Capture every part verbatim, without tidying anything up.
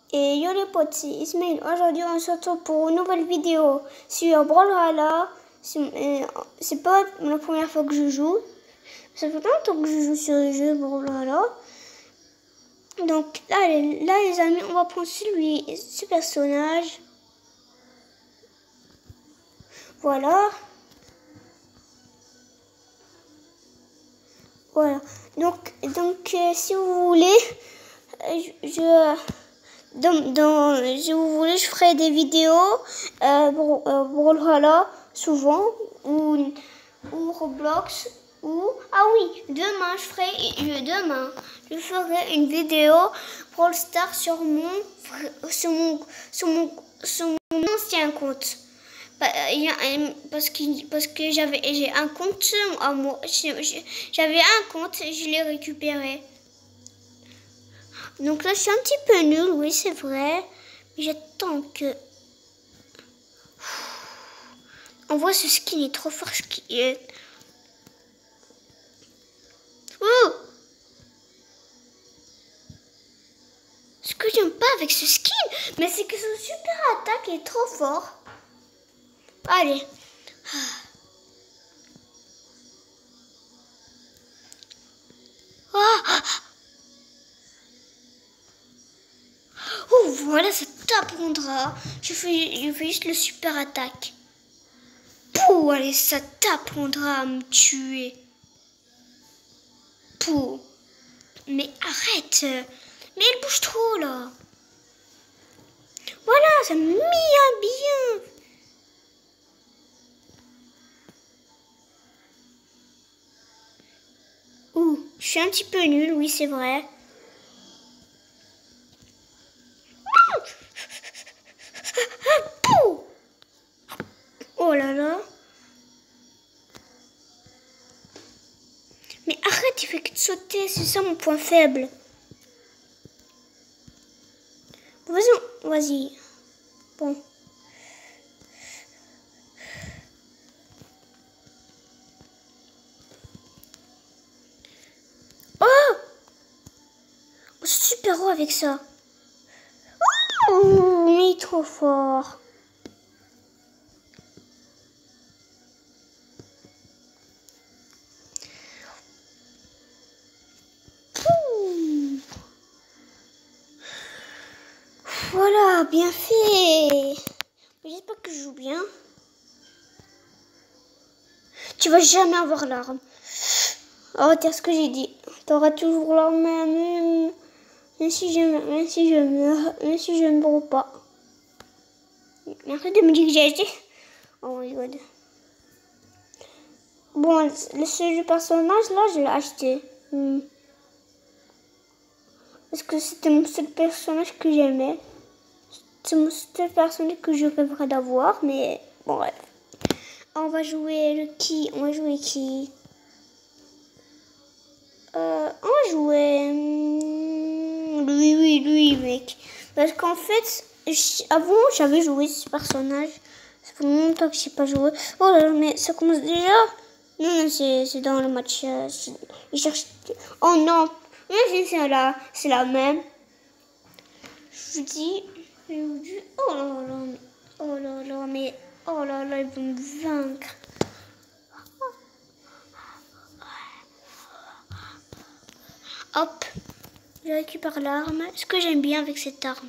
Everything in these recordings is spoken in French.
Et yo les potes, c'est Ismaël. Aujourd'hui, on se retrouve pour une nouvelle vidéo sur Brawlhalla. C'est pas la première fois que je joue. Ça fait longtemps que je joue sur le jeu Brawlhalla. Donc là les, là, les amis, on va prendre celui, ce personnage. Voilà. Voilà. Donc, donc euh, si vous voulez, je... je Dans, dans, si vous voulez, je ferai des vidéos euh, pour euh, Brawlhalla souvent, ou, ou Roblox, ou ah oui, demain je ferai je, demain je ferai une vidéo Brawl Stars sur mon sur mon sur mon sur mon ancien compte. Parce que parce que j'avais j'ai un compte à moi, j'avais un compte, je l'ai récupéré. Donc là, je suis un petit peu nulle, oui, c'est vrai. Mais j'attends que... On voit ce skin est trop fort, ce qui est... Oh, ce que j'aime pas avec ce skin, mais c'est que son super attaque est trop fort. Allez. Oh, oh voilà, ça t'apprendra. Je fais, je fais juste le super attaque. Pouh, allez, ça t'apprendra à me tuer. Pouh. Mais arrête. Mais elle bouge trop, là. Voilà, ça me met bien. Ouh, je suis un petit peu nulle, oui, c'est vrai. Oh là là. Mais arrête, il fait que de sauter, c'est ça mon point faible. Vas-y, vas-y. Bon. Oh, super haut avec ça. Oh, il est trop fort. Voilà, bien fait. J'espère que je joue bien. Tu vas jamais avoir l'arme. Oh, tiens ce que j'ai dit. Tu auras toujours l'arme, même, même si je même si je meurs, même si je ne brûle pas. Merci de me dire que j'ai acheté. Oh my god. Bon, le seul personnage là, je l'ai acheté. Hmm. Parce que c'était mon seul personnage que j'aimais. C'est mon seul personnage que je rêverais d'avoir, mais bon, bref. On va jouer le qui On va jouer qui euh, On va jouer... Lui, oui, lui, mec. Parce qu'en fait, avant, j'avais joué ce personnage. Ça fait longtemps que je n'ai pas joué. Oh là là, mais ça commence déjà. Non, non, c'est dans le match. Euh, il cherche... Oh non, mais c'est là, c'est la même. Je vous dis... Je vous dis... Oh là là, mais... Oh là là, mais... Oh là là, ils vont me vaincre. Hop, je récupère l'arme. Ce que j'aime bien avec cette arme.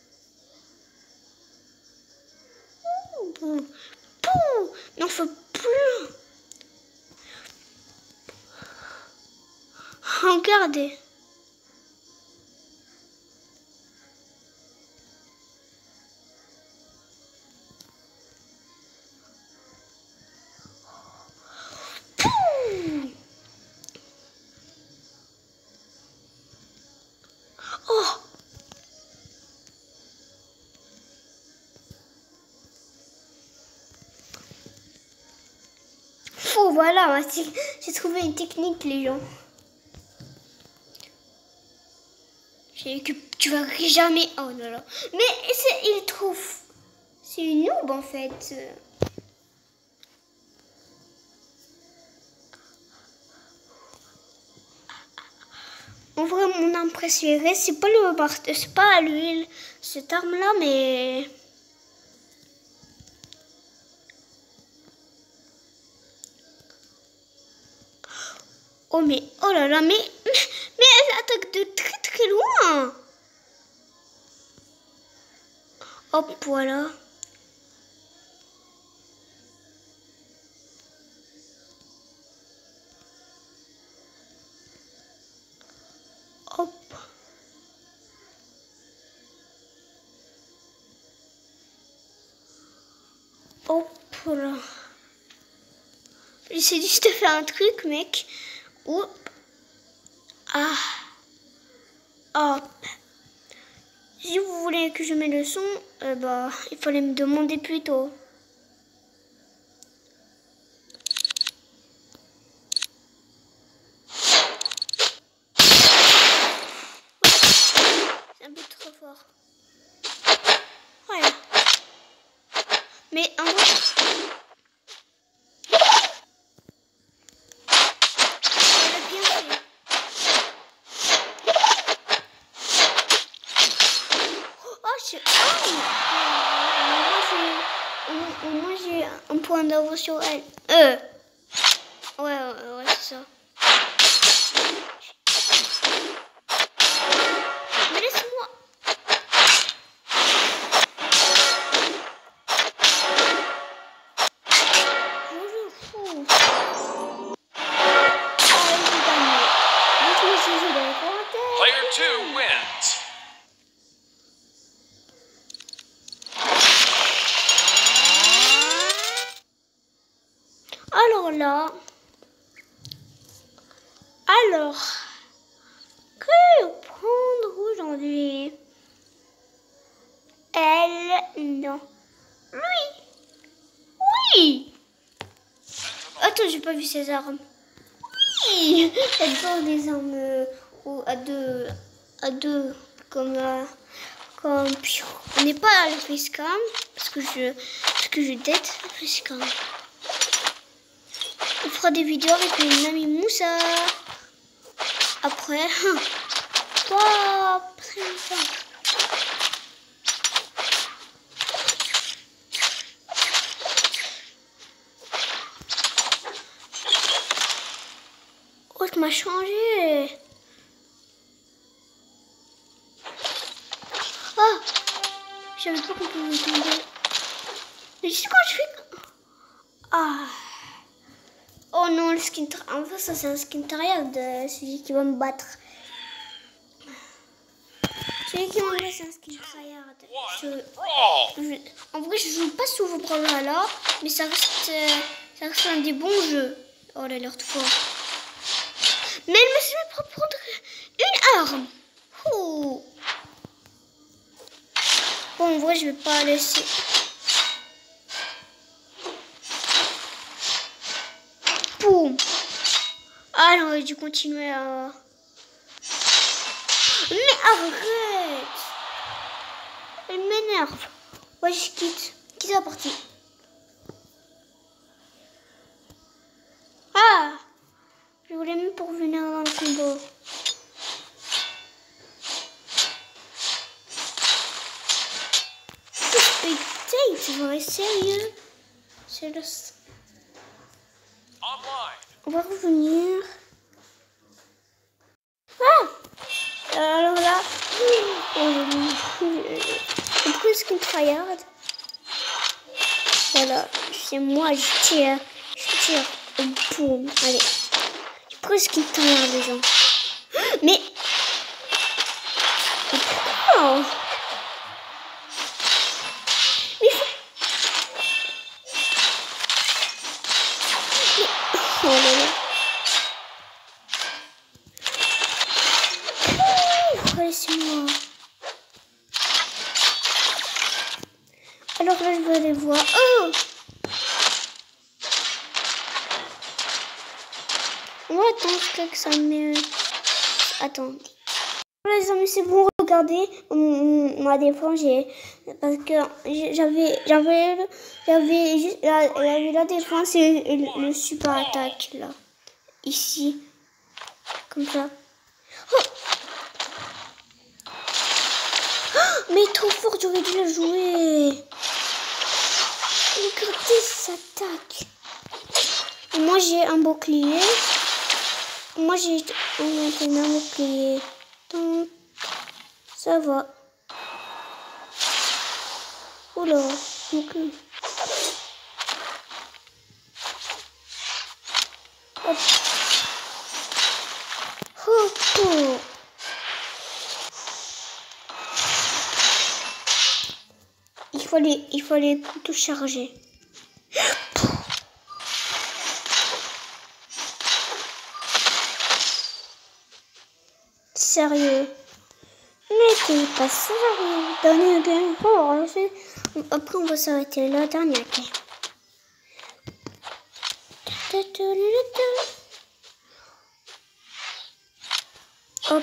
Pouh, pouh, n'en faut plus. Regardez. Oh. Oh voilà, j'ai trouvé une technique, les gens. Que tu vas jamais. Oh là là. Mais il trouve. C'est une noob en fait. En vrai, mon arme préférée, c'est pas le marteau, c'est pas l'huile, cette arme-là, mais... Oh, mais, oh là là, mais, mais elle attaque de très très loin. Hop, voilà. Hop. Hop là. J'essaie juste de faire un truc, mec. Hop. Ah. Hop. Si vous voulez que je mette le son, euh, bah, il fallait me demander plus tôt. C'est un peu trop fort. Voilà. Mais en vrai... Au moins j'ai un point d'avance sur elle. Euh. Ouais, ouais, ouais, c'est ça. Mais laisse-moi. Je m'en fous. Player two wins. Alors là, alors, que prendre aujourd'hui? Elle, non. Oui, oui. Attends, j'ai pas vu ses armes. Oui, elle porte des armes euh, à deux, à deux, comme, euh, comme, on n'est pas à la facecam, parce que je, parce que je déteste la facecam. On fera des vidéos avec mon ami Moussa. Après, pas très longtemps. Oh, tu m'as changé. Ah, je savais pas qu'on pouvait tomber. Mais tu sais quand je fais... Ah. Oh non, le skin... En fait, ça c'est un skin tryhard de celui qui va me battre. Celui qui va me battre, c'est un skin tryhard. Je... Je... En vrai, je joue pas souvent pour là, mais ça reste... ça reste un des bons jeux. Oh, elle a l'air trop fort. Mais elle me fait pas prendre une arme. Ouh. Bon, en vrai, je vais pas laisser... Boum. Ah, j'aurais dû continuer à... Mais arrête. Elle m'énerve. Ouais, je quitte. Quitte la partie. Ah, je voulais même pour venir dans le combo. C'est vrai, sérieux. C'est le... On va revenir. Ah, alors là, j'ai pris le skin tryhard. Voilà, c'est moi, je tire. Je tire. Boum, allez. J'ai pris le skin tryhard, les gens. Mais... Mais pourquoi? Mais... Oh là là. Laissez-moi. Alors là, je vais aller voir. Oh! On va attendre que ça me... Attendez. Les amis, c'est bon, regardez. Ma défense, j'ai... Parce que j'avais... J'avais... J'avais juste... J'avais la défense et le super attaque, là. Ici. Comme ça. Oh. Oh, mais trop fort, j'aurais dû la jouer. Regardez, ça attaque. Et moi, j'ai un bouclier. Moi, j'ai maintenant un bouclier. Donc, ça va. Oula, donc... Hop. Hop. Il faut les, il faut les tout charger. Sérieux? Mais t'es pas sérieux. Dernier game. Oh, après, on va s'arrêter là. Dernier game. Hop.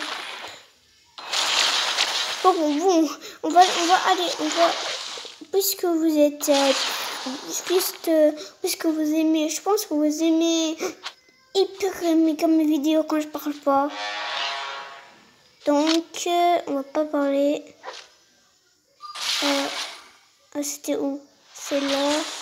Bon, bon, on va, on va aller, on va, puisque vous êtes, euh, puisque, puisque vous aimez, je pense que vous aimez hyper aimer comme mes vidéos quand je parle pas. Donc, euh, on va pas parler. Euh, ah, c'était où? C'est là.